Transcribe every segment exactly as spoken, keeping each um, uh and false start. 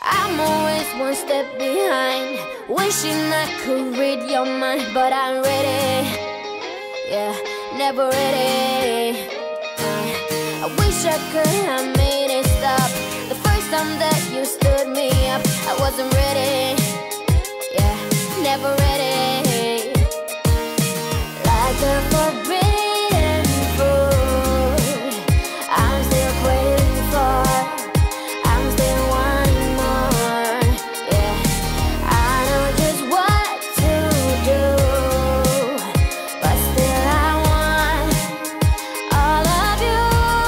I'm always one step behind, wishing I could read your mind, but I'm ready, yeah, never ready. uh, I wish I could have made it stop the first time that you stood me up. I wasn't ready, yeah, never ready. Like the forbidden fruit, I'm still waiting for, I'm still wanting more, yeah. I know just what to do, but still I want all of you.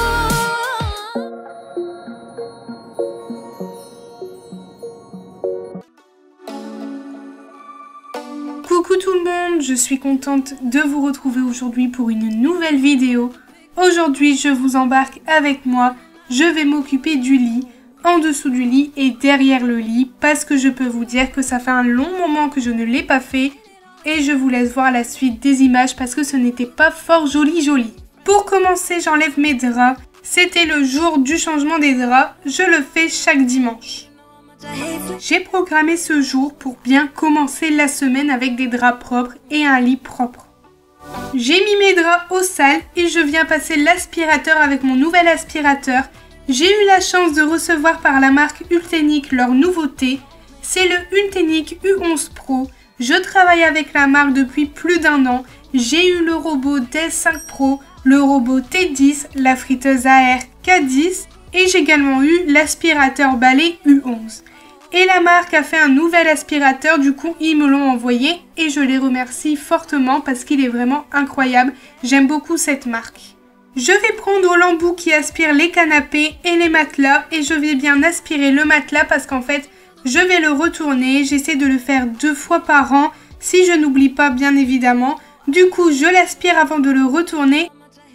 Coucou tout le monde, je suis contente de vous retrouver aujourd'hui pour une nouvelle vidéo. Aujourd'hui, je vous embarque avec moi. Je vais m'occuper du lit, en dessous du lit et derrière le lit, parce que je peux vous dire que ça fait un long moment que je ne l'ai pas fait. Et je vous laisse voir la suite des images parce que ce n'était pas fort joli joli. Pour commencer, j'enlève mes draps. C'était le jour du changement des draps. Je le fais chaque dimanche. J'ai programmé ce jour pour bien commencer la semaine avec des draps propres et un lit propre. J'ai mis mes draps au sale et je viens passer l'aspirateur avec mon nouvel aspirateur. J'ai eu la chance de recevoir par la marque Ultenic leur nouveauté. C'est le Ultenic U onze Pro. Je travaille avec la marque depuis plus d'un an. J'ai eu le robot D E S cinq Pro, le robot T dix, la friteuse à air K dix et j'ai également eu l'aspirateur balai U onze. Et la marque a fait un nouvel aspirateur, du coup ils me l'ont envoyé et je les remercie fortement parce qu'il est vraiment incroyable. J'aime beaucoup cette marque. Je vais prendre l'embout qui aspire les canapés et les matelas et je vais bien aspirer le matelas parce qu'en fait je vais le retourner. J'essaie de le faire deux fois par an si je n'oublie pas bien évidemment. Du coup je l'aspire avant de le retourner.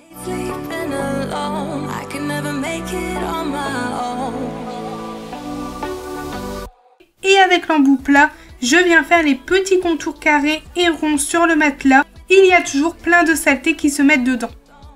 Et avec l'embout plat, je viens faire les petits contours carrés et ronds sur le matelas. Il y a toujours plein de saletés qui se mettent dedans.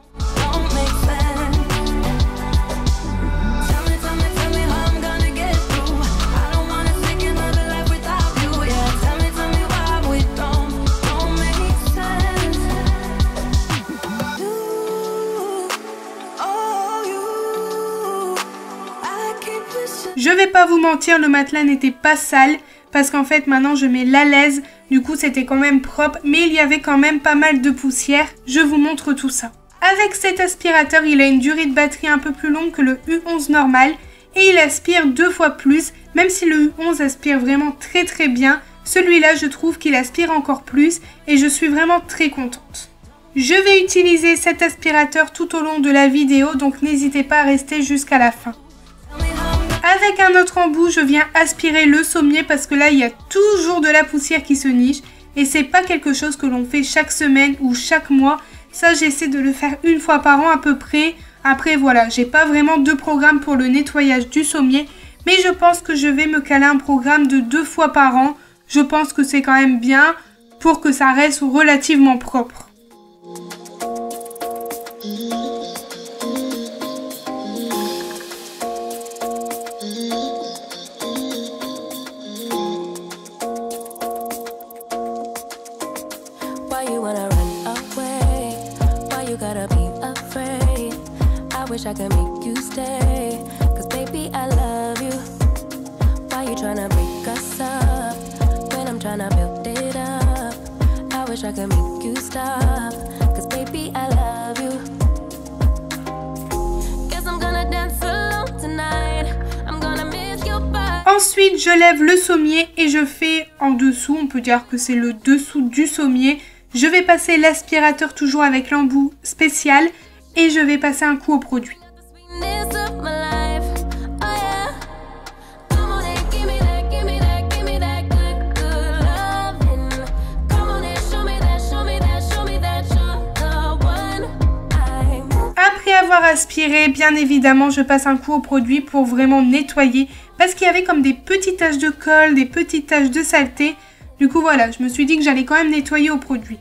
Je vais pas vous mentir, le matelas n'était pas sale parce qu'en fait maintenant je mets l'alaise, du coup c'était quand même propre mais il y avait quand même pas mal de poussière. Je vous montre tout ça. Avec cet aspirateur, il a une durée de batterie un peu plus longue que le U onze normal et il aspire deux fois plus, même si le U onze aspire vraiment très très bien. Celui-là je trouve qu'il aspire encore plus et je suis vraiment très contente. Je vais utiliser cet aspirateur tout au long de la vidéo, donc n'hésitez pas à rester jusqu'à la fin. Avec un autre embout, je viens aspirer le sommier parce que là, il y a toujours de la poussière qui se niche. Et c'est pas quelque chose que l'on fait chaque semaine ou chaque mois. Ça, j'essaie de le faire une fois par an à peu près. Après, voilà, j'ai pas vraiment de programme pour le nettoyage du sommier. Mais je pense que je vais me caler un programme de deux fois par an. Je pense que c'est quand même bien pour que ça reste relativement propre. Wish I could make you stay, cause baby I love you. Why you tryna break us up, when I'm tryna build it up? I wish I could make you stop, cause baby I love you. Guess I'm gonna dance alone tonight, I'm gonna miss your body. Ensuite je lève le sommier et je fais en dessous, on peut dire que c'est le dessous du sommier. Je vais passer l'aspirateur toujours avec l'embout spécial. Et je vais passer un coup au produit. Après avoir aspiré, bien évidemment, je passe un coup au produit pour vraiment nettoyer. Parce qu'il y avait comme des petites taches de colle, des petites taches de saleté. Du coup, voilà, je me suis dit que j'allais quand même nettoyer au produit.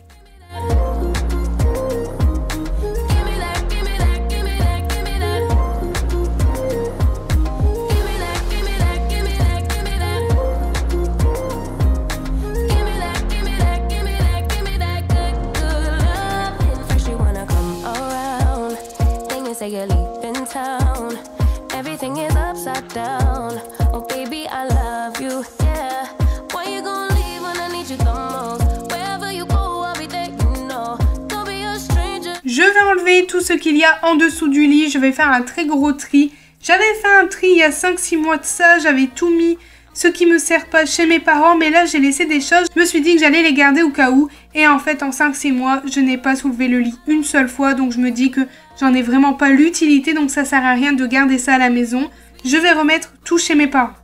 town. Everything is upside down. Oh baby, I love you, yeah. Why you gonna leave when I need you the most? Wherever you go, I'll be there, you know. Don't be a stranger. Je vais enlever tout ce qu'il y a en dessous du lit. Je vais faire un très gros tri. J'avais fait un tri il y a cinq six mois de ça. J'avais tout mis ce qui me sert pas chez mes parents. Mais là, j'ai laissé des choses. Je me suis dit que j'allais les garder au cas où. Et en fait, en cinq six mois, je n'ai pas soulevé le lit une seule fois. Donc, je me dis que j'en ai vraiment pas l'utilité. Donc, ça sert à rien de garder ça à la maison. Je vais remettre tout chez mes parents.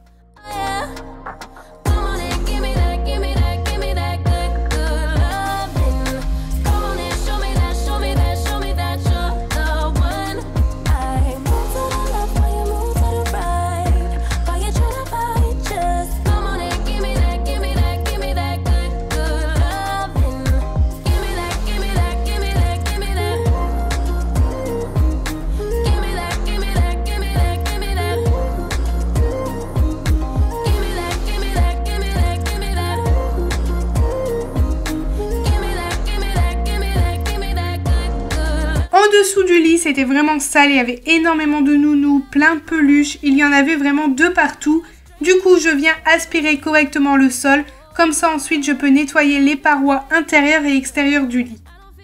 En dessous du lit, c'était vraiment sale, il y avait énormément de nounous, plein de peluches, il y en avait vraiment de partout. Du coup, je viens aspirer correctement le sol, comme ça ensuite je peux nettoyer les parois intérieures et extérieures du lit.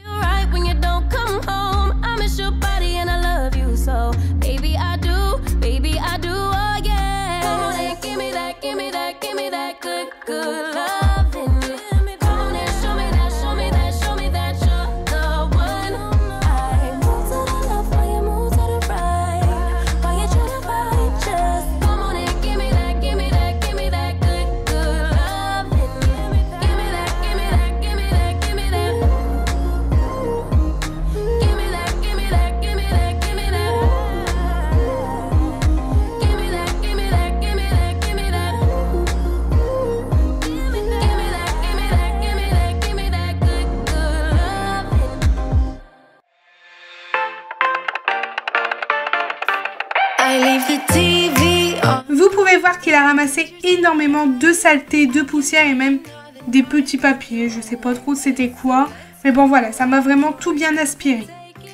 Vous pouvez voir qu'il a ramassé énormément de saleté, de poussière et même des petits papiers. Je sais pas trop c'était quoi. Mais bon voilà, ça m'a vraiment tout bien aspiré.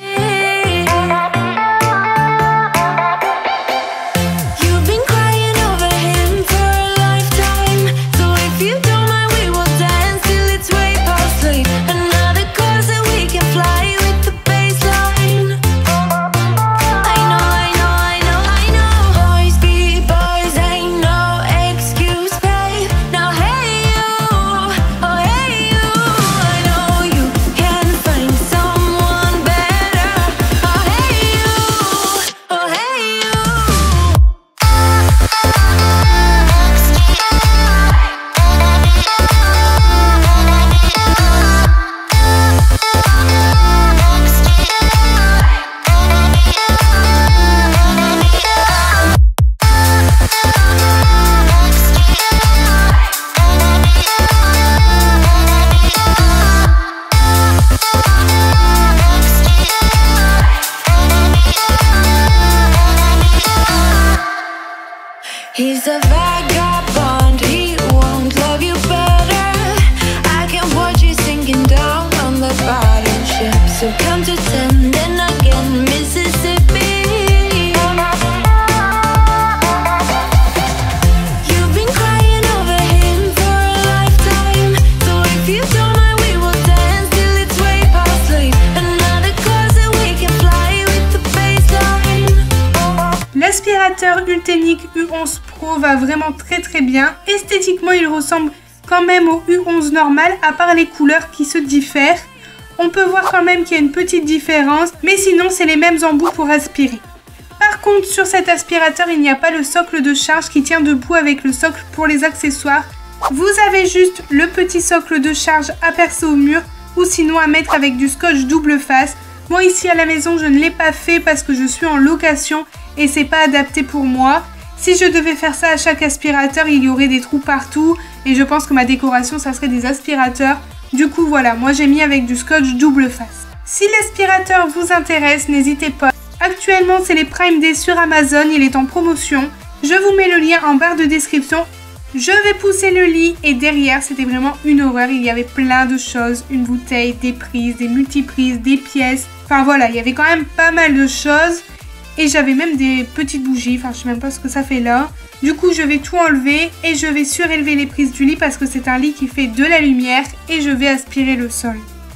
He's a vagabond, he won't love you better. I can watch you sinking down on the battleship. So count to ten, then again, Mississippi. You've been crying over him for a lifetime. So if you don't mind, we will dance till it's way past sleep. Another cause that we can fly with the baseline. L'aspirateur Ultenic U onze Pro va vraiment très très bien. Esthétiquement, il ressemble quand même au U onze normal, à part les couleurs qui se diffèrent. On peut voir quand même qu'il y a une petite différence, mais sinon c'est les mêmes embouts pour aspirer. Par contre, sur cet aspirateur, il n'y a pas le socle de charge qui tient debout avec le socle pour les accessoires. Vous avez juste le petit socle de charge à percer au mur ou sinon à mettre avec du scotch double face. Moi ici à la maison, je ne l'ai pas fait parce que je suis en location et c'est pas adapté pour moi. Si je devais faire ça à chaque aspirateur, il y aurait des trous partout et je pense que ma décoration, ça serait des aspirateurs. Du coup, voilà, moi j'ai mis avec du scotch double face. Si l'aspirateur vous intéresse, n'hésitez pas. Actuellement, c'est les Prime Day sur Amazon, il est en promotion. Je vous mets le lien en barre de description. Je vais pousser le lit et derrière, c'était vraiment une horreur. Il y avait plein de choses, une bouteille, des prises, des multiprises, des pièces. Enfin voilà, il y avait quand même pas mal de choses. Et j'avais même des petites bougies, enfin je sais même pas ce que ça fait là. Du coup je vais tout enlever et je vais surélever les prises du lit parce que c'est un lit qui fait de la lumière et je vais aspirer le sol.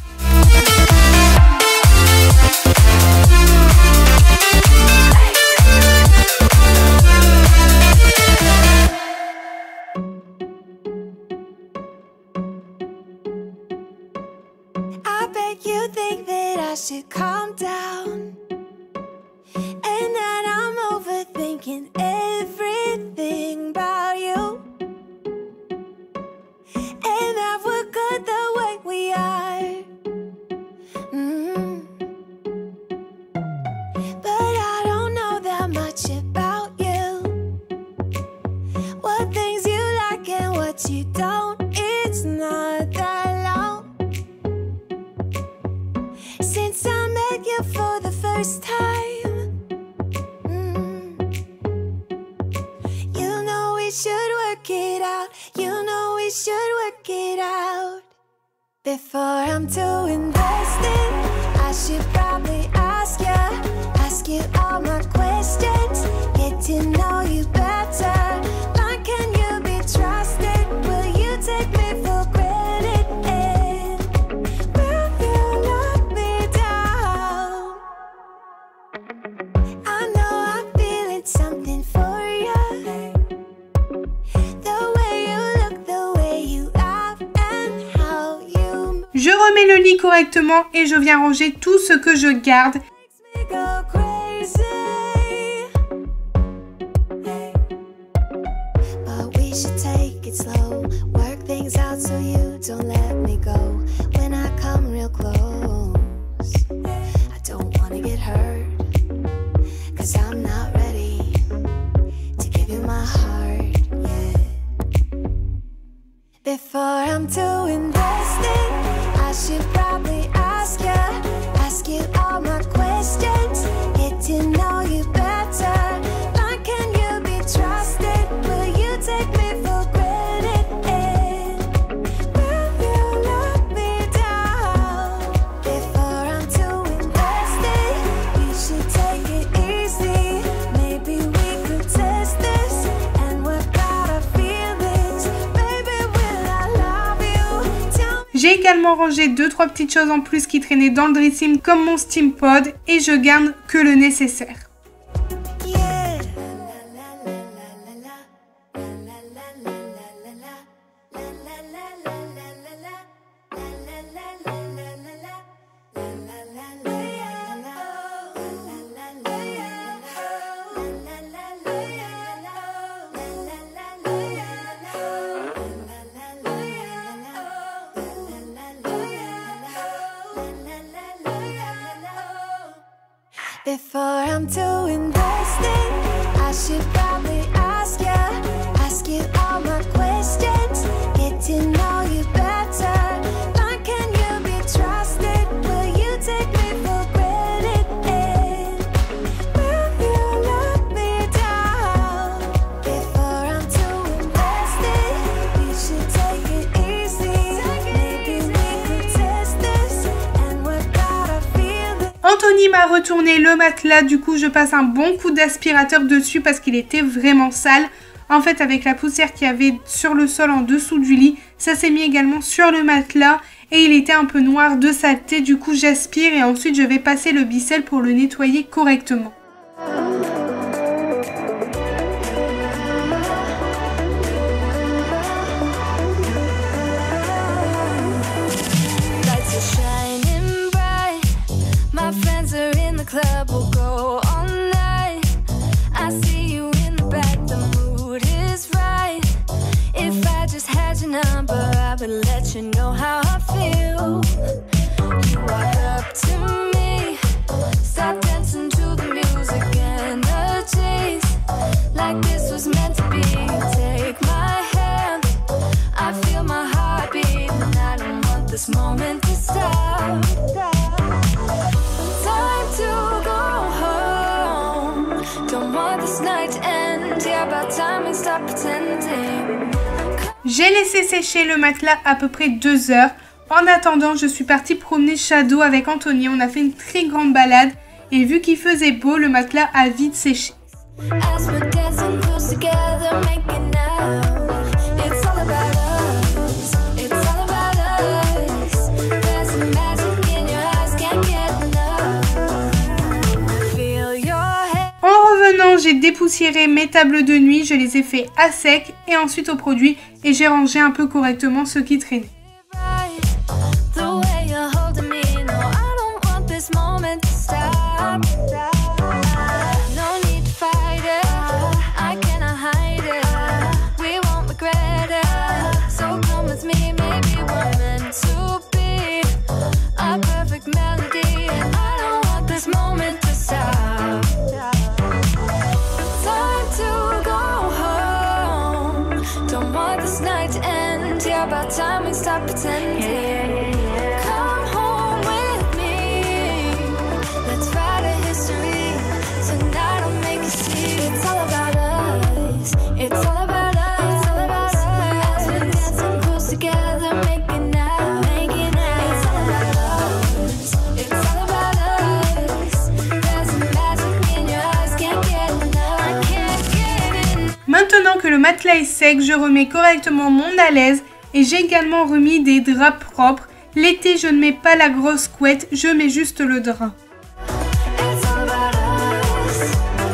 I bet you think that I should calm down, and that I'm overthinking everything about you, and that we're good the way we are. Mm-hmm. But I don't know that much about you, what things you like and what you don't. It's not that long since I met you for the first time. Mm. You know we should work it out. You know we should work it out. Before I'm too invested, I should probably ask you, ask you all my questions, get to know you better. Like, can you be trusted? Will you take me for granted? And will you let me down? I know I'm feeling something for you. The way you look, the way you act, and how you Je remets le lit correctement et je viens ranger tout ce que je garde. makes me go crazy. But we should take it slow, work things out so you don't let me go. When I come real close, I don't wanna get hurt, cause I'm not ready to give you my heart yet. Before I'm too invested, I should probably ask you, ask you all my questions, get to know you better. Like, can you be trusted? Will you take me for granted? And will you let me down? Before I'm too invested, you should take it easy. Maybe we could test this and work out our feelings. Baby, will I love you? Tell me. J'ai également rangé deux trois petites choses en plus qui traînaient dans le dressing comme mon steam pod et je garde que le nécessaire. Yeah. Before I'm too invested, I should probably ask you, ask you all my questions, get to know you better. Like, can you be trusted? Will you take me for granted? And will you let me down? Before I'm too invested, you should take it easy. Maybe we could test this and work out our feelings. Anthony m'a retourné le matelas, du coup je passe un bon coup d'aspirateur dessus parce qu'il était vraiment sale. En fait, avec la poussière qu'il y avait sur le sol en dessous du lit, ça s'est mis également sur le matelas et il était un peu noir de saleté. Du coup j'aspire et ensuite je vais passer le bicelle pour le nettoyer correctement. Lights are shining bright. My friends are in the club. We'll go all night. I see you in the back. The mood is right. If I just had your number, I would let you know how I feel. You walk up to me, start dancing to the music and the chase. Like this was meant to be. Take my hand, I feel my heart beat, and I don't want this moment to stop. Time to go home. Don't want this night to end. Yeah, about time we stop pretending. J'ai laissé sécher le matelas à peu près deux heures. En attendant, je suis partie promener Shadow avec Anthony. On a fait une très grande balade et vu qu'il faisait beau, le matelas a vite séché. As we're dancing close together, making out. It's all about us. It's all about us. There's some magic in your eyes, can't get enough. Feel your head. En revenant, j'ai dépoussiéré mes tables de nuit, je les ai fait à sec et ensuite au produit et j'ai rangé un peu correctement ce qui traînait. The way you're holding me, no, I don't want this moment to stop. No need to fight it, I cannot hide it. We won't regret it, so come with me, maybe we're meant to be. A perfect melody, and I don't want this moment to stop. Time to go home, don't want this night to end. Yeah, about time we stop pretending. Come home with me, let's write a history. Tonight I'll make you see. It's all about us, it's all about us, it's all about us. We're dancing close together, making out, making out. It's all about us, it's all about us. There's some magic in your eyes, can't get enough, I can't get enough. Maintenant que le matelas est sec, je remets correctement mon à l'aise et j'ai également remis des draps propres. L'été, je ne mets pas la grosse couette, je mets juste le drap. It's all about us.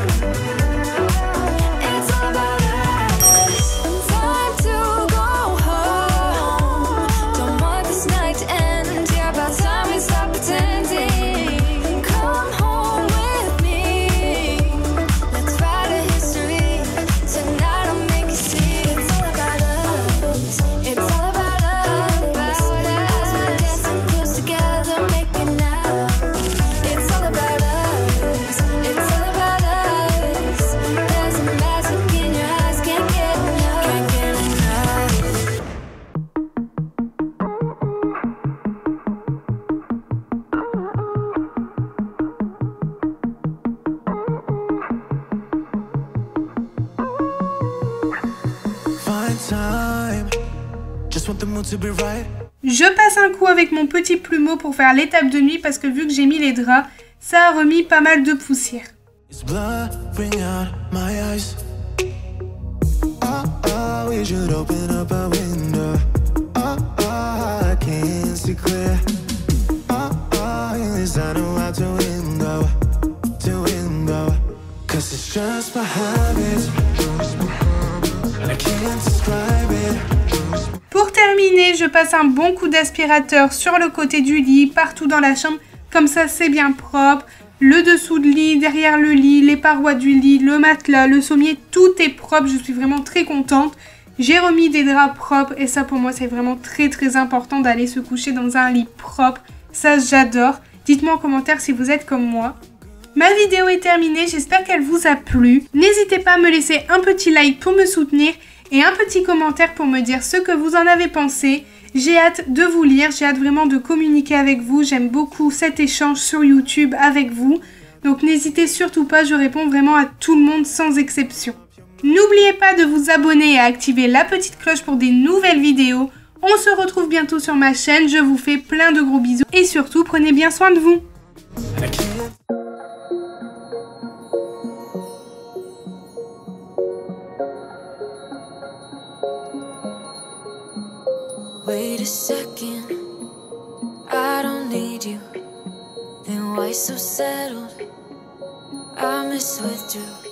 It's all about us. Time to go home. Don't want this night to end. Yeah, about time we stop pretending. Come home with me. Let's write a history. Tonight I'll make you see. It's all about us. It's all about us. As we're dancing close together, making out. It's all about us. It's all about us. There's a magic in your eyes, can't get enough, can't get enough. Find time. Just want the mood to be right. Je passe un coup avec mon petit plumeau pour faire l'étape de nuit parce que vu que j'ai mis les draps, ça a remis pas mal de poussière. It's blurring out my eyes. Oh, oh, we should open up a window. Oh, oh, I can't see clear. Oh, oh, yes, I know how to window, to window. Cause it's just my habit. I can't describe it. Pour terminer, je passe un bon coup d'aspirateur sur le côté du lit, partout dans la chambre, comme ça c'est bien propre. Le dessous de lit, derrière le lit, les parois du lit, le matelas, le sommier, tout est propre, je suis vraiment très contente. J'ai remis des draps propres et ça pour moi c'est vraiment très très important d'aller se coucher dans un lit propre, ça j'adore. Dites-moi en commentaire si vous êtes comme moi. Ma vidéo est terminée, j'espère qu'elle vous a plu. N'hésitez pas à me laisser un petit like pour me soutenir et un petit commentaire pour me dire ce que vous en avez pensé. J'ai hâte de vous lire, j'ai hâte vraiment de communiquer avec vous. J'aime beaucoup cet échange sur YouTube avec vous. Donc n'hésitez surtout pas, je réponds vraiment à tout le monde sans exception. N'oubliez pas de vous abonner et à activer la petite cloche pour des nouvelles vidéos. On se retrouve bientôt sur ma chaîne, je vous fais plein de gros bisous et surtout prenez bien soin de vous. And I can't Wait a second, I don't need you. Then why so settled? I miss withdrew.